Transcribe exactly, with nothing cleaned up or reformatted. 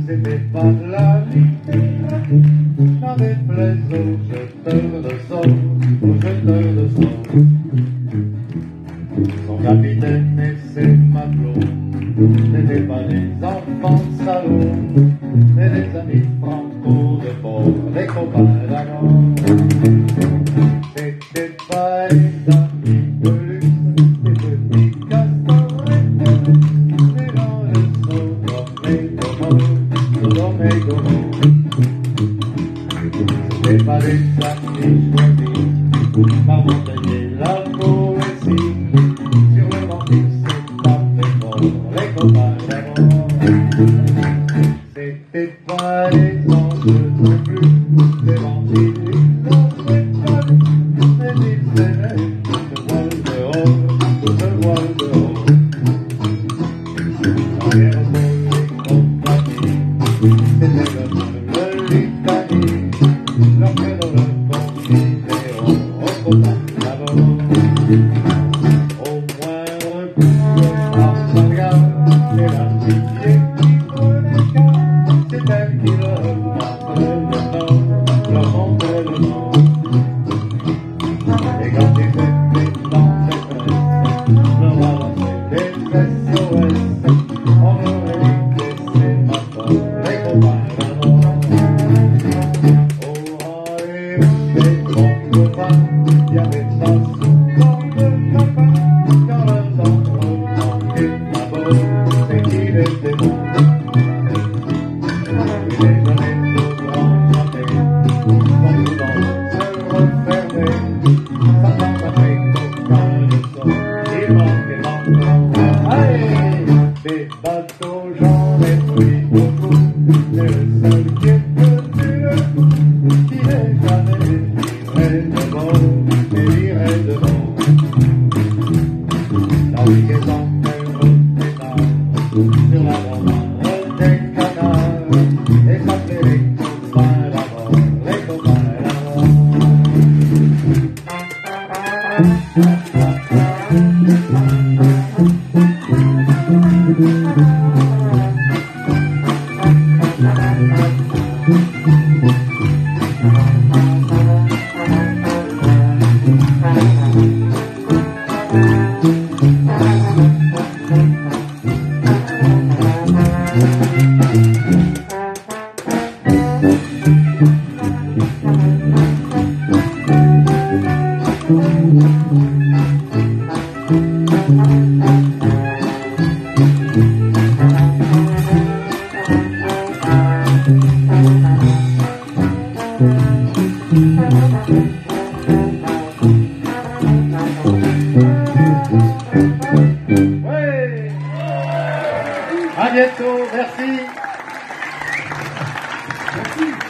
c'était pas la vie, j'avais plaise aux jeteurs de sort, aux jeteurs de sort. Son capitaine et ses matelots n'étaient pas des enfants salauds, mais des amis franco de bord, des copains d'accord. C'était pas les amis de luxe, des petits castors, des gens de c'était pas des amis choisis par Montaigne la poésie. Sur le ventil c'est pas fait fort les copains d'amour. C'était pas des anges non plus, des évangélistes mais ils aimaient ce voile dehors, ce voile dehors. Sans rien c'était le litanie, leur cadeau le considérant au copain d'abord. Au moindre coup de marche en garde, c'est l'amitié qui prenait cas, c'est elle qui leur montrait le temps, leur montrait le temps. Et quand ils étaient dans détresse, leur balançait des S O S, on aurait dit que c'est ma faute. Il y avait pas souvent de copains quand leurs enfants manquaient d'abord, c'est qu'il était bon. Et les années de grand chanter, quand souvent se refermait, ça t'entendait qu'aucun ne sort, il manquait l'enfant. Allez, des bateaux j'en ai pris beaucoup, c'est le seul qui est venu, qui n'est jamais livré de bord. Navigaison sur la romane des canards, et s'appelait les copains d'abord, les copains d'abord. À bientôt, merci. Merci.